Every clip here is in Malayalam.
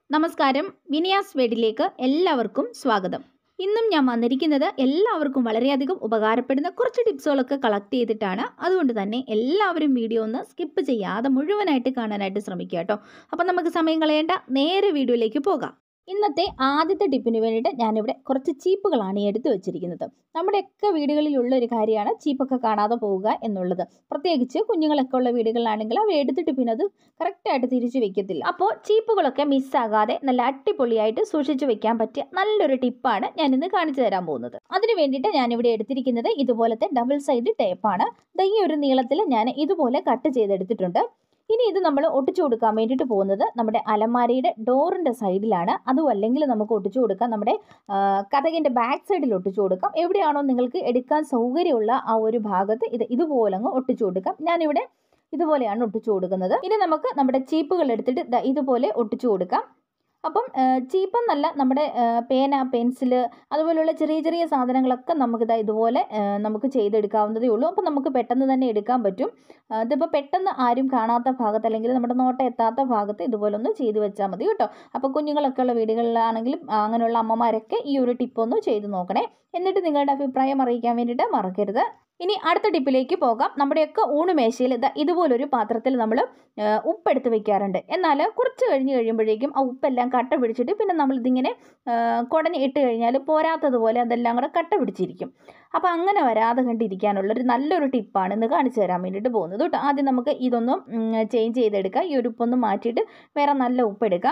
നമസ്കാരം, വിനിയാസ് വേഡിലേക്ക് എല്ലാവർക്കും സ്വാഗതം. ഇന്നും ഞാൻ വന്നിരിക്കുന്നത് എല്ലാവർക്കും വളരെയധികം ഉപകാരപ്പെടുന്ന കുറച്ച് ടിപ്സുകളൊക്കെ കളക്ട് ചെയ്തിട്ടാണ്. അതുകൊണ്ട് തന്നെ എല്ലാവരും വീഡിയോ ഒന്ന് സ്കിപ്പ് ചെയ്യാതെ മുഴുവനായിട്ട് കാണാനായിട്ട് ശ്രമിക്കുക കേട്ടോ. അപ്പം നമുക്ക് സമയം കളയേണ്ട, നേരെ വീഡിയോയിലേക്ക് പോകാം. ഇന്നത്തെ ആദ്യത്തെ ടിപ്പിന് വേണ്ടിയിട്ട് ഞാനിവിടെ കുറച്ച് ചീപ്പുകളാണ് എടുത്തു വെച്ചിരിക്കുന്നത്. നമ്മുടെയൊക്കെ വീടുകളിലുള്ള ഒരു കാര്യമാണ് ചീപ്പൊക്കെ കാണാതെ പോവുക എന്നുള്ളത്. പ്രത്യേകിച്ച് കുഞ്ഞുങ്ങളൊക്കെ ഉള്ള വീടുകളിലാണെങ്കിൽ അവ എടുത്തിട്ട് പിന്നെ അത് കറക്റ്റായിട്ട് തിരിച്ചു വെക്കത്തില്ല. അപ്പോൾ ചീപ്പുകളൊക്കെ മിസ്സാകാതെ നല്ല അടിപൊളിയായിട്ട് സൂക്ഷിച്ചു വെക്കാൻ പറ്റിയ നല്ലൊരു ടിപ്പാണ് ഞാനിന്ന് കാണിച്ചു തരാൻ പോകുന്നത്. അതിന് വേണ്ടിയിട്ട് ഞാനിവിടെ എടുത്തിരിക്കുന്നത് ഇതുപോലത്തെ ഡബിൾ സൈഡ് ടേപ്പാണ്. ഈ ഒരു നീളത്തിൽ ഞാൻ ഇതുപോലെ കട്ട് ചെയ്തെടുത്തിട്ടുണ്ട്. ഇനി ഇത് നമ്മൾ ഒട്ടിച്ചു കൊടുക്കാൻ വേണ്ടിയിട്ട് പോകുന്നത് നമ്മുടെ അലമാരയുടെ ഡോറിൻ്റെ സൈഡിലാണ്. അതും അല്ലെങ്കിൽ നമുക്ക് ഒട്ടിച്ചു കൊടുക്കാം നമ്മുടെ കതകിൻ്റെ ബാക്ക് സൈഡിൽ ഒട്ടിച്ചു കൊടുക്കാം. എവിടെയാണോ നിങ്ങൾക്ക് എടുക്കാൻ സൗകര്യമുള്ള ആ ഒരു ഭാഗത്ത് ഇതുപോലെ അങ്ങ് ഒട്ടിച്ചു കൊടുക്കാം. ഞാനിവിടെ ഇതുപോലെയാണ് ഒട്ടിച്ചു കൊടുക്കുന്നത്. ഇനി നമുക്ക് നമ്മുടെ ചീപ്പുകൾ എടുത്തിട്ട് ഇതുപോലെ ഒട്ടിച്ചു കൊടുക്കാം. അപ്പം ചീപ്പെന്നല്ല, നമ്മുടെ പേന, പെൻസില്, അതുപോലെയുള്ള ചെറിയ ചെറിയ സാധനങ്ങളൊക്കെ നമുക്കിതാ ഇതുപോലെ നമുക്ക് ചെയ്തെടുക്കാവുന്നതേ ഉള്ളൂ. അപ്പം നമുക്ക് പെട്ടെന്ന് തന്നെ എടുക്കാൻ പറ്റും. ഇതിപ്പോൾ പെട്ടെന്ന് ആരും കാണാത്ത ഭാഗത്ത് അല്ലെങ്കിൽ നമ്മുടെ നോട്ടം എത്താത്ത ഭാഗത്ത് ഇതുപോലെ ഒന്ന് ചെയ്ത് വെച്ചാൽ മതി കേട്ടോ. അപ്പോൾ കുഞ്ഞുങ്ങളൊക്കെ ഉള്ള വീടുകളിലാണെങ്കിലും അങ്ങനെയുള്ള അമ്മമാരൊക്കെ ഈ ഒരു ടിപ്പൊന്ന് ചെയ്ത് നോക്കണേ. എന്നിട്ട് നിങ്ങളുടെ അഭിപ്രായം അറിയിക്കാൻ വേണ്ടിയിട്ട് മറക്കരുത്. ഇനി അടുത്ത ടിപ്പിലേക്ക് പോകാം. നമ്മുടെയൊക്കെ ഊണുമേശയിൽ ഇതുപോലൊരു പാത്രത്തിൽ നമ്മൾ ഉപ്പെടുത്ത് വെക്കാറുണ്ട്. എന്നാൽ കുറച്ച് കഴിയുമ്പോഴേക്കും ആ ഉപ്പെല്ലാം കട്ട പിടിച്ചിട്ട് പിന്നെ നമ്മളിതിങ്ങനെ കുടഞ്ഞ് ഇട്ട് കഴിഞ്ഞാൽ പോരാത്തതുപോലെ അതെല്ലാം കൂടെ കട്ട പിടിച്ചിരിക്കും. അപ്പോൾ അങ്ങനെ വരാതെ കണ്ടിരിക്കാനുള്ളൊരു നല്ലൊരു ടിപ്പാണ് ഇന്ന് കാണിച്ചു തരാൻ വേണ്ടിയിട്ട് പോകുന്നത് കേട്ടോ. ആദ്യം നമുക്ക് ഇതൊന്നും ചേഞ്ച് ചെയ്തെടുക്കാം. ഈ ഒരു ഉപ്പൊന്നും മാറ്റിയിട്ട് വേറെ നല്ല ഉപ്പെടുക്കാം.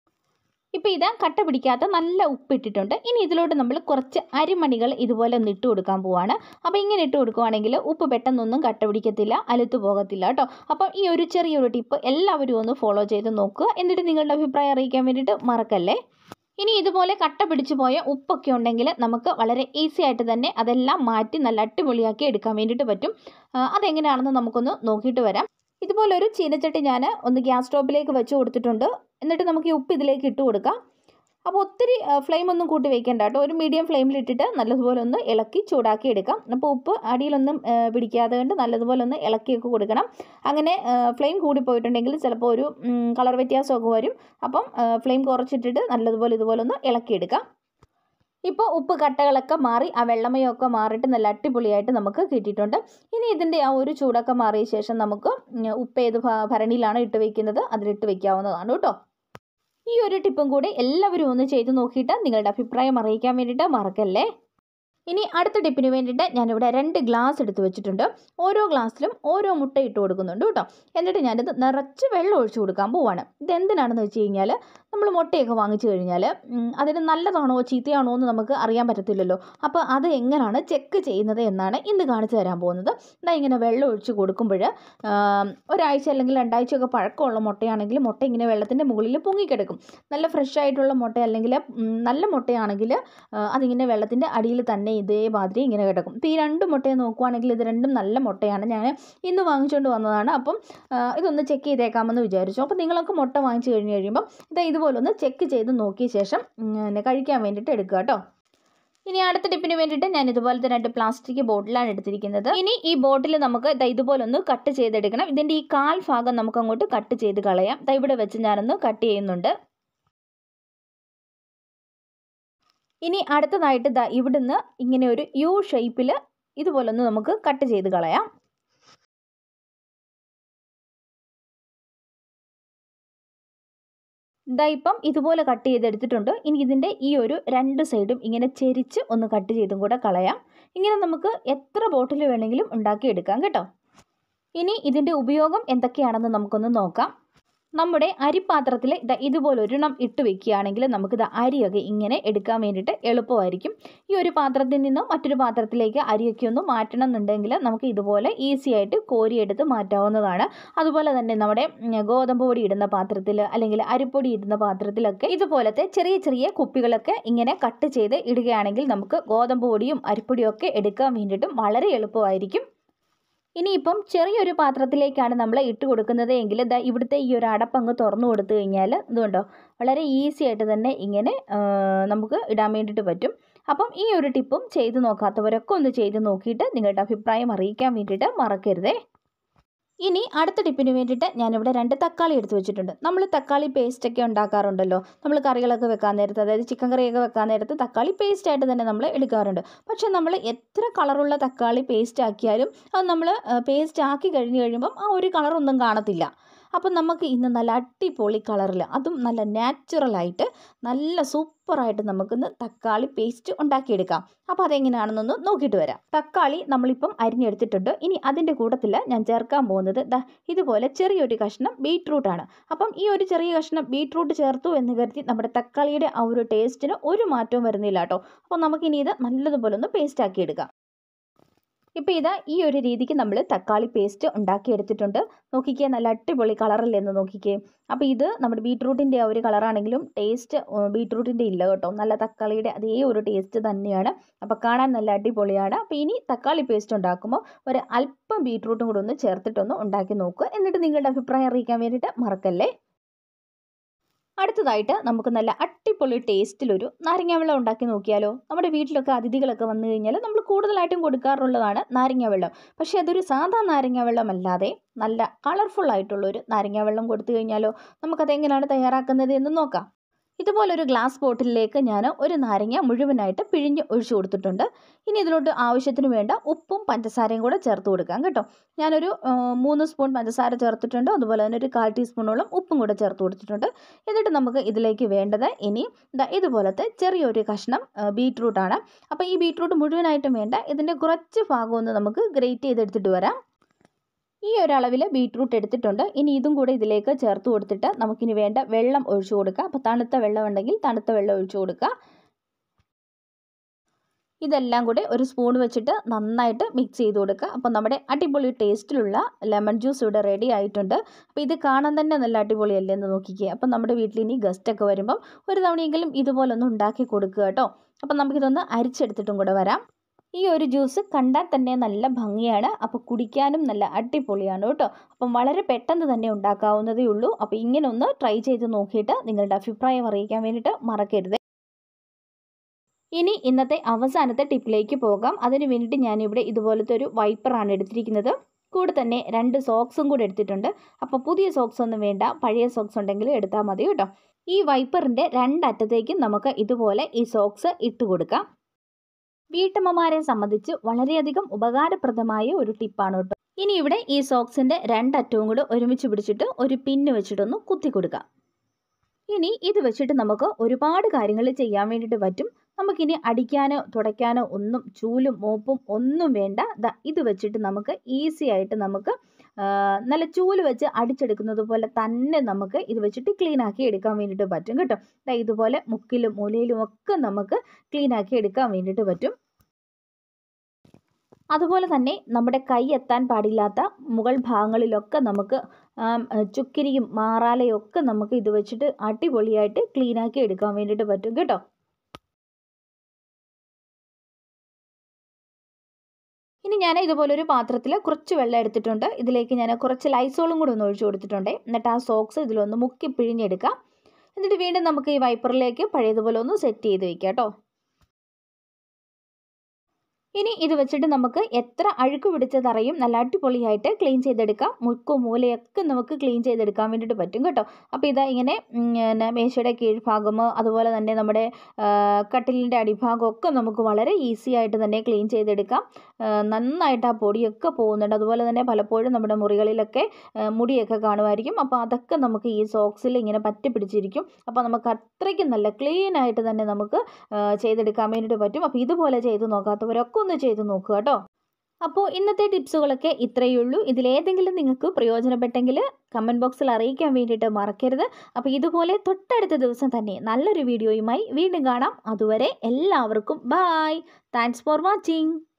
ഇപ്പോൾ ഇത് കട്ട പിടിക്കാത്ത നല്ല ഉപ്പിട്ടിട്ടുണ്ട്. ഇനി ഇതിലോട്ട് നമ്മൾ കുറച്ച് അരിമണികൾ ഇതുപോലെ ഒന്ന് ഇട്ട് കൊടുക്കാൻ പോവാണ്. അപ്പോൾ ഇങ്ങനെ ഇട്ട് കൊടുക്കുവാണെങ്കിൽ ഉപ്പ് പെട്ടെന്നൊന്നും കട്ട പിടിക്കത്തില്ല, അലുത്ത് പോകത്തില്ല കേട്ടോ. അപ്പോൾ ഈ ഒരു ചെറിയൊരു ടിപ്പ് എല്ലാവരും ഒന്ന് ഫോളോ ചെയ്ത് നോക്കുക. എന്നിട്ട് നിങ്ങളുടെ അഭിപ്രായം അറിയിക്കാൻ വേണ്ടിയിട്ട് മറക്കല്ലേ. ഇനി ഇതുപോലെ കട്ട പിടിച്ചു പോയ ഉപ്പൊക്കെ ഉണ്ടെങ്കിൽ നമുക്ക് വളരെ ഈസി ആയിട്ട് തന്നെ അതെല്ലാം മാറ്റി നല്ല അടിപൊളിയാക്കി എടുക്കാൻ വേണ്ടിയിട്ട് പറ്റും. അതെങ്ങനെയാണെന്ന് നമുക്കൊന്ന് നോക്കിയിട്ട് വരാം. ഇതുപോലൊരു ചീനച്ചട്ടി ഞാൻ ഒന്ന് ഗ്യാസ് സ്റ്റോപ്പിലേക്ക് വെച്ച് കൊടുത്തിട്ടുണ്ട്. എന്നിട്ട് നമുക്ക് ഈ ഉപ്പ് ഇതിലേക്ക് ഇട്ട് കൊടുക്കാം. അപ്പോൾ ഒത്തിരി ഫ്ലെയിം ഒന്നും കൂട്ടി വെക്കേണ്ട കേട്ടോ. ഒരു മീഡിയം ഫ്ലെയിമിൽ ഇട്ടിട്ട് നല്ലതുപോലെ ഒന്ന് ഇളക്കി ചൂടാക്കി എടുക്കാം. അപ്പോൾ ഉപ്പ് അടിയിലൊന്നും പിടിക്കാതെ കൊണ്ട് നല്ലതുപോലെ ഒന്ന് ഇളക്കിയൊക്കെ കൊടുക്കണം. അങ്ങനെ ഫ്ലെയിം കൂടിപ്പോയിട്ടുണ്ടെങ്കിൽ ചിലപ്പോൾ ഒരു കളർ വ്യത്യാസമൊക്കെ വരും. അപ്പം ഫ്ലെയിം കുറച്ചിട്ടിട്ട് നല്ലതുപോലെ ഇതുപോലെ ഒന്ന് ഇളക്കിയെടുക്കാം. ഇപ്പോൾ ഉപ്പ് കട്ടകളൊക്കെ മാറി ആ വെള്ളമയമൊക്കെ മാറിയിട്ട് നല്ല അടിപൊളിയായിട്ട് നമുക്ക് കിട്ടിയിട്ടുണ്ട്. ഇനി ഇതിൻ്റെ ആ ഒരു ചൂടൊക്കെ മാറിയ ശേഷം നമുക്ക് ഉപ്പ് ഏത് ഭരണിയിലാണ് ഇട്ട് വയ്ക്കുന്നത് അതിലിട്ട് വയ്ക്കാവുന്നതാണ് കേട്ടോ. ഈ ഒരു ടിപ്പും കൂടി എല്ലാവരും ഒന്ന് ചെയ്ത് നോക്കിയിട്ട് നിങ്ങളുടെ അഭിപ്രായം അറിയിക്കാൻ വേണ്ടിയിട്ട് മറക്കല്ലേ. ഇനി അടുത്ത ടിപ്പിന് വേണ്ടിയിട്ട് ഞാനിവിടെ 2 ഗ്ലാസ് എടുത്ത് വെച്ചിട്ടുണ്ട്. ഓരോ ഗ്ലാസ്സിലും ഓരോ മുട്ട ഇട്ട് കൊടുക്കുന്നുണ്ട് കേട്ടോ. എന്നിട്ട് ഞാനിത് നിറച്ച് വെള്ളം ഒഴിച്ചു കൊടുക്കാൻ പോവാണ്. ഇതെന്തിനാണെന്ന് വെച്ച് കഴിഞ്ഞാൽ നമ്മൾ മുട്ടയൊക്കെ വാങ്ങിച്ചു കഴിഞ്ഞാൽ അതിന് നല്ലതാണോ ചീത്തയാണോ എന്ന് നമുക്ക് അറിയാൻ പറ്റത്തില്ലല്ലോ. അപ്പോൾ അത് എങ്ങനെയാണ് ചെക്ക് ചെയ്യുന്നത് എന്നാണ് ഇന്ന് കാണിച്ചു തരാൻ പോകുന്നത്. ഇങ്ങനെ വെള്ളം ഒഴിച്ച് കൊടുക്കുമ്പോൾ ഒരാഴ്ച അല്ലെങ്കിൽ 2 ആഴ്ചയൊക്കെ പഴക്കമുള്ള മുട്ടയാണെങ്കിൽ മുട്ട ഇങ്ങനെ വെള്ളത്തിൻ്റെ മുകളിൽ പൊങ്ങിക്കിടക്കും. നല്ല ഫ്രഷ് ആയിട്ടുള്ള മുട്ട അല്ലെങ്കിൽ നല്ല മുട്ടയാണെങ്കിൽ അതിങ്ങനെ വെള്ളത്തിൻ്റെ അടിയിൽ തന്നെ ഇതേമാതിരി ഇങ്ങനെ കിടക്കും. ഇപ്പോൾ ഈ 2 മുട്ടയെ നോക്കുവാണെങ്കിൽ ഇത് രണ്ടും നല്ല മുട്ടയാണ്. ഞാൻ ഇന്ന് വാങ്ങിച്ചുകൊണ്ട് വന്നതാണ്. അപ്പം ഇതൊന്ന് ചെക്ക് ചെയ്തേക്കാമെന്ന് വിചാരിച്ചു. അപ്പോൾ നിങ്ങളൊക്കെ മുട്ട വാങ്ങിച്ച് കഴിയുമ്പം ഇതുപോലെ ഒന്ന് ചെക്ക് ചെയ്ത് നോക്കിയ ശേഷം കഴിക്കാൻ വേണ്ടിയിട്ട് എടുക്കുക കേട്ടോ. ഇനി അടുത്ത ടിപ്പിന് വേണ്ടിയിട്ട് ഞാൻ ഇതുപോലത്തെ 2 പ്ലാസ്റ്റിക് ബോട്ടിലാണ് എടുത്തിരിക്കുന്നത്. ഇനി ഈ ബോട്ടിൽ നമുക്ക് ഇതുപോലെ ഒന്ന് കട്ട് ചെയ്തെടുക്കണം. ഇതിൻ്റെ ഈ കാൽ ഭാഗം നമുക്ക് അങ്ങോട്ട് കട്ട് ചെയ്ത് കളയാം. ഇവിടെ വെച്ച് ഞാനൊന്ന് കട്ട് ചെയ്യുന്നുണ്ട്. ഇനി അടുത്തതായിട്ട് ഇവിടുന്ന് ഇങ്ങനെ ഒരു യു ഷേപ്പിൽ ഇതുപോലൊന്ന് നമുക്ക് കട്ട് ചെയ്ത് കളയാം. ഇപ്പം ഇതുപോലെ കട്ട് ചെയ്തെടുത്തിട്ടുണ്ട്. ഇനി ഇതിൻ്റെ ഈ ഒരു 2 സൈഡും ഇങ്ങനെ ചെരിച്ച് ഒന്ന് കട്ട് ചെയ്തും കൂടെ കളയാം. ഇങ്ങനെ നമുക്ക് എത്ര ബോട്ടിൽ വേണമെങ്കിലും ഉണ്ടാക്കിയെടുക്കാം കേട്ടോ. ഇനി ഇതിൻ്റെ ഉപയോഗം എന്തൊക്കെയാണെന്ന് നമുക്കൊന്ന് നോക്കാം. നമ്മുടെ അരിപ്പാത്രത്തിൽ ഇതുപോലെ ഒരെണ്ണം ഇട്ട് വെക്കുകയാണെങ്കിൽ നമുക്കിത് അരിയൊക്കെ ഇങ്ങനെ എടുക്കാൻ വേണ്ടിയിട്ട് എളുപ്പമായിരിക്കും. ഈ ഒരു പാത്രത്തിൽ നിന്ന് മറ്റൊരു പാത്രത്തിലേക്ക് അരിയൊക്കെ ഒന്ന് മാറ്റണം എന്നുണ്ടെങ്കിൽ നമുക്ക് ഇതുപോലെ ഈസി ആയിട്ട് കോരിയെടുത്ത് മാറ്റാവുന്നതാണ്. അതുപോലെ തന്നെ നമ്മുടെ ഗോതമ്പ് പൊടി ഇടുന്ന പാത്രത്തിൽ അല്ലെങ്കിൽ അരിപ്പൊടി ഇടുന്ന പാത്രത്തിലൊക്കെ ഇതുപോലത്തെ ചെറിയ ചെറിയ കുപ്പികളൊക്കെ ഇങ്ങനെ കട്ട് ചെയ്ത് ഇടുകയാണെങ്കിൽ നമുക്ക് ഗോതമ്പ് പൊടിയും അരിപ്പൊടിയും ഒക്കെ എടുക്കാൻ വേണ്ടിയിട്ടും വളരെ എളുപ്പമായിരിക്കും. ഇനിയിപ്പം ചെറിയൊരു പാത്രത്തിലേക്കാണ് നമ്മൾ ഇട്ട് കൊടുക്കുന്നത് എങ്കിൽ ഇവിടുത്തെ ഈ ഒരു അടപ്പങ്ങ് തുറന്നു കൊടുത്തു കഴിഞ്ഞാൽ ഇതുകൊണ്ടോ വളരെ ഈസി ആയിട്ട് തന്നെ ഇങ്ങനെ നമുക്ക് ഇടാൻ വേണ്ടിയിട്ട് പറ്റും. അപ്പം ഈ ഒരു ടിപ്പും ചെയ്ത് നോക്കാത്തവരൊക്കെ ഒന്ന് ചെയ്ത് നോക്കിയിട്ട് നിങ്ങളുടെ അഭിപ്രായം അറിയിക്കാൻ വേണ്ടിയിട്ട് മറക്കരുതേ. ഇനി അടുത്ത ടിപ്പിന് വേണ്ടിയിട്ട് ഞാനിവിടെ 2 തക്കാളി എടുത്ത് വെച്ചിട്ടുണ്ട്. നമ്മൾ തക്കാളി പേസ്റ്റൊക്കെ ഉണ്ടാക്കാറുണ്ടല്ലോ. നമ്മൾ കറികളൊക്കെ വെക്കാൻ നേരത്ത്, അതായത് ചിക്കൻ കറിയൊക്കെ വെക്കാൻ നേരത്ത് തക്കാളി പേസ്റ്റായിട്ട് തന്നെ നമ്മൾ എടുക്കാറുണ്ട്. പക്ഷേ നമ്മൾ എത്ര കളറുള്ള തക്കാളി പേസ്റ്റ് ആക്കിയാലും അത് നമ്മൾ പേസ്റ്റ് ആക്കി കഴിയുമ്പം ആ ഒരു കളറൊന്നും കാണത്തില്ല. അപ്പം നമുക്ക് ഇന്ന് നല്ല അടിപൊളി കളറിൽ, അതും നല്ല നാച്ചുറലായിട്ട് നല്ല സൂപ്പറായിട്ട് നമുക്കിന്ന് തക്കാളി പേസ്റ്റ് ഉണ്ടാക്കിയെടുക്കാം. അപ്പോൾ അതെങ്ങനെയാണെന്നൊന്ന് നോക്കിയിട്ട് വരാം. തക്കാളി നമ്മളിപ്പം അരിഞ്ഞെടുത്തിട്ടുണ്ട്. ഇനി അതിൻ്റെ കൂട്ടത്തിൽ ഞാൻ ചേർക്കാൻ പോകുന്നത് ഇതുപോലെ ചെറിയൊരു കഷ്ണം ബീട്രൂട്ടാണ്. അപ്പം ഈ ഒരു ചെറിയ കഷ്ണം ബീട്രൂട്ട് ചേർത്തു എന്ന് കരുതി നമ്മുടെ തക്കാളിയുടെ ആ ഒരു ടേസ്റ്റിന് ഒരു മാറ്റവും വരുന്നില്ല കേട്ടോ. അപ്പോൾ നമുക്കിനി ഇത് നല്ലതുപോലെ ഒന്ന് പേസ്റ്റ് ആക്കി എടുക്കാം. ഇപ്പോൾ ഇതാ ഈ ഒരു രീതിക്ക് നമ്മൾ തക്കാളി പേസ്റ്റ് ഉണ്ടാക്കിയെടുത്തിട്ടുണ്ട്. നോക്കിക്കേ, നല്ല അടിപൊളി കളറല്ലേന്ന് നോക്കിക്കേ. അപ്പോൾ ഇത് നമ്മുടെ ബീട്രൂട്ടിൻ്റെ ആ ഒരു കളറാണെങ്കിലും ടേസ്റ്റ് ബീട്രൂട്ടിൻ്റെ ഇല്ല കേട്ടോ. നല്ല തക്കാളിയുടെ അതേ ഒരു ടേസ്റ്റ് തന്നെയാണ്. അപ്പോൾ കാണാൻ നല്ല അടിപൊളിയാണ്. അപ്പോൾ ഇനി തക്കാളി പേസ്റ്റ് ഉണ്ടാക്കുമ്പോൾ ഒരു അല്പം ബീട്രൂട്ടും കൂടെ ഒന്ന് ചേർത്തിട്ടൊന്ന് ഉണ്ടാക്കി നോക്കുക. എന്നിട്ട് നിങ്ങളുടെ അഭിപ്രായം അറിയിക്കാൻ വേണ്ടിയിട്ട് മറക്കല്ലേ. അടുത്തതായിട്ട് നമുക്ക് നല്ല അടിപൊളി ടേസ്റ്റിലൊരു നാരങ്ങ വെള്ളം ഉണ്ടാക്കി നോക്കിയാലോ. നമ്മുടെ വീട്ടിലൊക്കെ അതിഥികളൊക്കെ വന്നു കഴിഞ്ഞാൽ നമ്മൾ കൂടുതലായിട്ടും കൊടുക്കാറുള്ളതാണ് നാരങ്ങ വെള്ളം. പക്ഷേ അതൊരു സാധാ നാരങ്ങ വെള്ളമല്ലാതെ നല്ല കളർഫുൾ ആയിട്ടുള്ളൊരു നാരങ്ങ വെള്ളം കൊടുത്തു കഴിഞ്ഞാലോ. നമുക്കതെങ്ങനെയാണ് തയ്യാറാക്കുന്നത് എന്ന് നോക്കാം. ഇതുപോലൊരു ഗ്ലാസ് ബോട്ടിലേക്ക് ഞാൻ ഒരു നാരങ്ങ മുഴുവനായിട്ട് പിഴിഞ്ഞ് ഒഴിച്ചു കൊടുത്തിട്ടുണ്ട്. ഇനി ഇതിലോട്ട് ആവശ്യത്തിന് വേണ്ട ഉപ്പും പഞ്ചസാരയും കൂടെ ചേർത്ത് കൊടുക്കാം കേട്ടോ. ഞാനൊരു 3 സ്പൂൺ പഞ്ചസാര ചേർത്തിട്ടുണ്ട്. അതുപോലെ തന്നെ ഒരു 1/4 ടീസ്പൂണോളം ഉപ്പും കൂടെ ചേർത്ത് കൊടുത്തിട്ടുണ്ട്. എന്നിട്ട് നമുക്ക് ഇതിലേക്ക് വേണ്ടത് ഇനി ഇതുപോലത്തെ ചെറിയൊരു കഷ്ണം ബീട്രൂട്ടാണ്. അപ്പോൾ ഈ ബീട്രൂട്ട് മുഴുവനായിട്ടും വേണ്ട, ഇതിൻ്റെ കുറച്ച് ഭാഗമൊന്ന് നമുക്ക് ഗ്രേറ്റ് ചെയ്തെടുത്തിട്ട് വരാം. ഈ ഒരളവിൽ ബീട്രൂട്ട് എടുത്തിട്ടുണ്ട്. ഇനി ഇതും കൂടെ ഇതിലേക്ക് ചേർത്ത് കൊടുത്തിട്ട് നമുക്കിനി വേണ്ട വെള്ളം ഒഴിച്ചു കൊടുക്കുക. അപ്പോൾ തണുത്ത വെള്ളം ഉണ്ടെങ്കിൽ തണുത്ത വെള്ളം ഒഴിച്ചു കൊടുക്കുക. ഇതെല്ലാം കൂടെ ഒരു സ്പൂൺ വെച്ചിട്ട് നന്നായിട്ട് മിക്സ് ചെയ്ത് കൊടുക്കുക. അപ്പോൾ നമ്മുടെ അടിപൊളി ടേസ്റ്റിലുള്ള ലെമൺ ജ്യൂസ് ഇവിടെ റെഡി ആയിട്ടുണ്ട്. അപ്പോൾ ഇത് കാണാൻ തന്നെ നല്ല അടിപൊളിയല്ലേ എന്ന് നോക്കിക്കുക. അപ്പോൾ നമ്മുടെ വീട്ടിൽ ഇനി ഗസ്റ്റൊക്കെ വരുമ്പം ഒരു തവണയെങ്കിലും ഇതുപോലൊന്ന് ഉണ്ടാക്കി കൊടുക്കുക കേട്ടോ. അപ്പോൾ നമുക്കിതൊന്ന് അരിച്ചെടുത്തിട്ടും കൂടെ വരാം. ഈ ഒരു ജ്യൂസ് കണ്ടാൽ തന്നെ നല്ല ഭംഗിയാണ്. അപ്പോൾ കുടിക്കാനും നല്ല അടിപൊളിയാണ് കേട്ടോ. അപ്പം വളരെ പെട്ടെന്ന് തന്നെ ഉണ്ടാക്കാവുന്നതേ ഉള്ളൂ. അപ്പോൾ ഇങ്ങനെ ഒന്ന് ട്രൈ ചെയ്ത് നോക്കിയിട്ട് നിങ്ങളുടെ അഭിപ്രായം അറിയിക്കാൻ വേണ്ടിയിട്ട് മറക്കരുത്. ഇനി ഇന്നത്തെ അവസാനത്തെ ടിപ്പിലേക്ക് പോകാം. അതിന് വേണ്ടിയിട്ട് ഞാനിവിടെ ഇതുപോലത്തെ ഒരു വൈപ്പറാണ് എടുത്തിരിക്കുന്നത്. കൂടെ തന്നെ 2 സോക്സും കൂടെ എടുത്തിട്ടുണ്ട്. അപ്പോൾ പുതിയ സോക്സ് ഒന്നും വേണ്ട, പഴയ സോക്സ് ഉണ്ടെങ്കിൽ എടുത്താൽ മതി കേട്ടോ. ഈ വൈപ്പറിൻ്റെ 2 അറ്റത്തേക്കും നമുക്ക് ഇതുപോലെ ഈ സോക്സ് ഇട്ട് കൊടുക്കാം. വീട്ടമ്മമാരെ സംബന്ധിച്ച് വളരെയധികം ഉപകാരപ്രദമായ ഒരു ടിപ്പാണ് കേട്ടോ. ഇനി ഇവിടെ ഈ സോക്സിൻ്റെ 2 അറ്റവും കൂടെ ഒരുമിച്ച് പിടിച്ചിട്ട് ഒരു പിന്ന് വെച്ചിട്ടൊന്ന് കുത്തി കൊടുക്കാം. ഇനി ഇത് വെച്ചിട്ട് നമുക്ക് ഒരുപാട് കാര്യങ്ങൾ ചെയ്യാൻ വേണ്ടിയിട്ട് പറ്റും. നമുക്കിനി അടിക്കാനോ തുടയ്ക്കാനോ ഒന്നും ചൂലും മോപ്പും ഒന്നും വേണ്ട. ഇത് വെച്ചിട്ട് നമുക്ക് ഈസി ആയിട്ട് നമുക്ക് നല്ല ചൂല് വെച്ച് അടിച്ചെടുക്കുന്നത് പോലെ തന്നെ നമുക്ക് ഇത് വെച്ചിട്ട് ക്ലീൻ ആക്കി എടുക്കാൻ വേണ്ടിയിട്ട് പറ്റും കേട്ടോ. ഇതുപോലെ മുക്കിലും മൂലയിലും ഒക്കെ നമുക്ക് ക്ലീൻ ആക്കി എടുക്കാൻ വേണ്ടിയിട്ട് പറ്റും. അതുപോലെ തന്നെ നമ്മുടെ കൈ എത്താൻ പാടില്ലാത്ത മുകൾ ഭാഗങ്ങളിലൊക്കെ നമുക്ക് ചുക്കിരിയും മാറാലയും ഒക്കെ നമുക്ക് ഇത് വെച്ചിട്ട് അടിപൊളിയായിട്ട് ക്ലീൻ ആക്കി എടുക്കാൻ വേണ്ടിയിട്ട് പറ്റും കേട്ടോ. ഇനി ഞാൻ ഇതുപോലൊരു പാത്രത്തിൽ കുറച്ച് വെള്ളം എടുത്തിട്ടുണ്ട്. ഇതിലേക്ക് ഞാൻ കുറച്ച് ലൈസോളും കൂടെ ഒന്ന് ഒഴിച്ചു കൊടുത്തിട്ടുണ്ട്. എന്നിട്ട് ആ സോക്സ് ഇതിലൊന്ന് മുക്കി പിഴിഞ്ഞെടുക്കാം. എന്നിട്ട് വീണ്ടും നമുക്ക് ഈ വൈപ്പറിലേക്ക് പഴയതുപോലെ ഒന്ന് സെറ്റ് ചെയ്ത് വയ്ക്കാം കേട്ടോ. ഇനി ഇത് വെച്ചിട്ട് നമുക്ക് എത്ര അഴുക്ക് പിടിച്ച തറയും നല്ല അടിപൊളിയായിട്ട് ക്ലീൻ ചെയ്തെടുക്കാം. മുക്കും മൂലയൊക്കെ നമുക്ക് ക്ലീൻ ചെയ്തെടുക്കാൻ വേണ്ടിയിട്ട് പറ്റും കേട്ടോ. അപ്പോൾ ഇതാ ഇങ്ങനെ മേശയുടെ കീഴ്ഭാഗം, അതുപോലെ തന്നെ നമ്മുടെ കട്ടിലിൻ്റെ അടിഭാഗമൊക്കെ നമുക്ക് വളരെ ഈസി ആയിട്ട് തന്നെ ക്ലീൻ ചെയ്തെടുക്കാം. നന്നായിട്ട് ആ പൊടിയൊക്കെ പോകുന്നുണ്ട്. അതുപോലെ തന്നെ പലപ്പോഴും നമ്മുടെ മുറികളിലൊക്കെ മുടിയൊക്കെ കാണുമായിരിക്കും. അപ്പോൾ അതൊക്കെ നമുക്ക് ഈ സോക്സിൽ ഇങ്ങനെ പറ്റി പിടിച്ചിരിക്കും. അപ്പോൾ നമുക്ക് അത്രയ്ക്കും നല്ല ക്ലീൻ ആയിട്ട് തന്നെ നമുക്ക് ചെയ്തെടുക്കാൻ വേണ്ടിയിട്ട് പറ്റും. അപ്പോൾ ഇതുപോലെ ചെയ്ത് നോക്കാത്തവരൊക്കെ ഒന്ന് ചെയ്ത് നോക്കുക കേട്ടോ. അപ്പോൾ ഇന്നത്തെ ടിപ്സുകളൊക്കെ ഇത്രയേ ഉള്ളൂ. ഇതിലേതെങ്കിലും നിങ്ങൾക്ക് പ്രയോജനപ്പെട്ടെങ്കിൽ കമൻറ്റ് ബോക്സിൽ അറിയിക്കാൻ വേണ്ടിയിട്ട് മറക്കരുത്. അപ്പോൾ ഇതുപോലെ തൊട്ടടുത്ത ദിവസം തന്നെ നല്ലൊരു വീഡിയോയുമായി വീണ്ടും കാണാം. അതുവരെ എല്ലാവർക്കും ബൈ. Thanks for watching.